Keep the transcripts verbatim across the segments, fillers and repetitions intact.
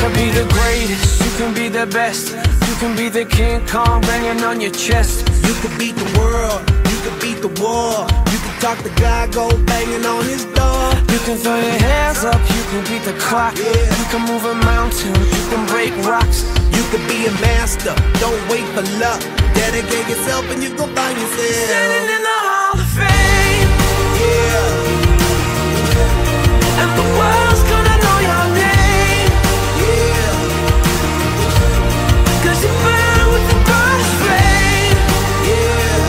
could be the greatest, you can be the best. You can be the King Kong banging on your chest. You could beat the world, you could beat the war. You can talk to God, go banging on his door. You can throw your hands up, you can beat the clock. Yeah. You can move a mountain, you can break rocks. You could be a master, don't wait for luck. Dedicate yourself and you gon' find yourself standing in the Hall of Fame. Yeah. And the world's gonna know your name. Yeah. Cause you burn with the brightest flame. Yeah.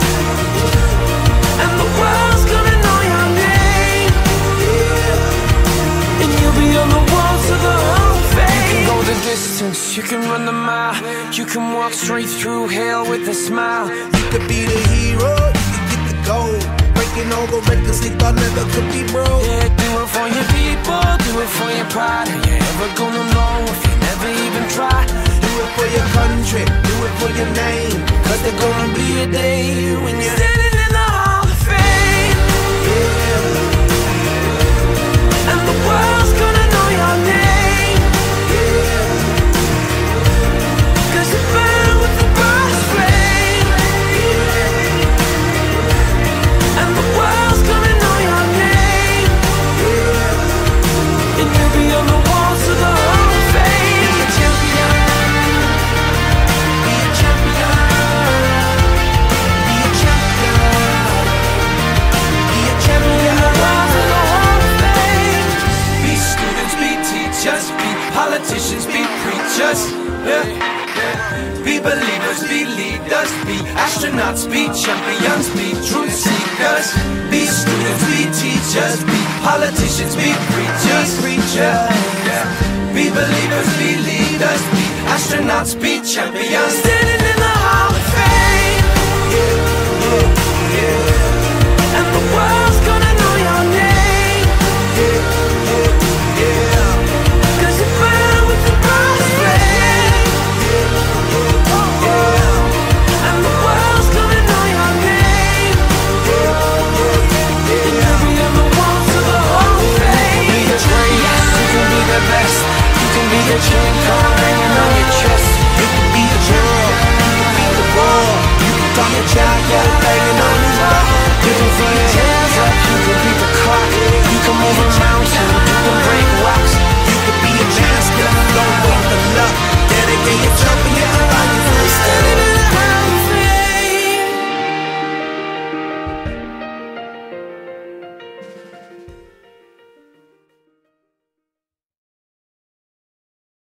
And the world's gonna know your name. Yeah. And you'll be on the walls of the Hall of Fame. You can go the distance, you can run the mile. You can walk straight through hell with a smile. You could be the hero, you can get the gold. Breaking all the records they thought never could be broke. Yeah, do it for your people, do it for your pride. Are you ever gonna know if you never even try? Do it for your country, do it for your name. Cause there's gonna be a day when you're standing in the Hall of Fame. Yeah. And the world's gonna know your name. Yeah. Cause you burn with the brightest flame. Yeah. And the world's gonna know your name. Yeah. And you'll be on the walls of the Hall of Fame. Be a champion. Be a champion. Be a champion. Be a champion. On the walls of the Hall of Fame. Be students, be teachers, be politicians, be preachers. Yeah. Be believers, be leaders, be astronauts, be champions, be truth seekers. Be students, be teachers, be politicians, be preachers. Yeah. Yeah. Be believers, be leaders, be astronauts, be champions.